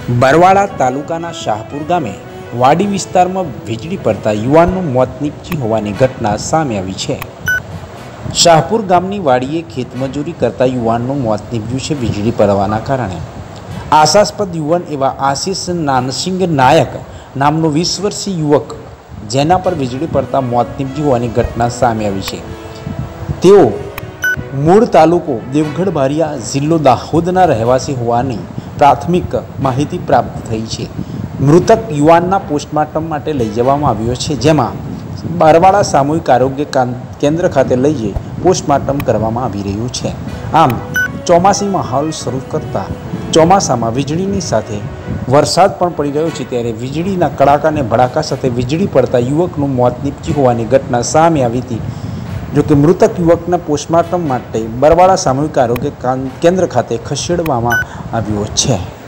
बरवाड़ा तालुकाना शाहपुर गामे वाडी विस्तारमां वीजળી પડતા યુવાનનું મોત નીપજ્યું હોવાની ઘટના સામે આવી છે। શાહપુર ગામની વાડીએ ખેતમજૂરી કરતા યુવાનનું મોત નીપજ્યું છે વીજળી પડવાના કારણે। આશાસ્પદ યુવાન એવા આશીષ નાનસિંગ નાયક નામનો 20 વર્ષીય યુવક જેના પર વીજળી પડતા મોત નીપજ્યું હોવાની ઘટના સામે આવી છે। તેઓ મૂળ તાલુકો દેવગઢ બારિયા જિલ્લો દાહોદના રહેવાસી હોવાની प्राथमिक माहिती प्राप्त थई है। मृतक युवानना पोस्टमार्टम माटे लई जवामां आव्यो छे, जेमां बरवाड़ा सामूहिक आरोग्य केन्द्र खाते लई जई पोस्टमार्टम करवामां आवी रह्युं छे। आम चौमासी माहोल शरू करता चौमासामां वीजळीनी साथे वरसाद पण पड़ी रह्यो छे, त्यारे वीजळीना कड़ाका ने भड़ाका साथे वीजળી पड़ता युवकनुं मोत निपज्युं होवानी घटना सामे आवी हती। जो कि मृतक युवकना पोस्टमार्टम माटे बरवाड़ा सामूहिक आरोग्य केन्द्र खाते खसेड़वामां आव्यो छे।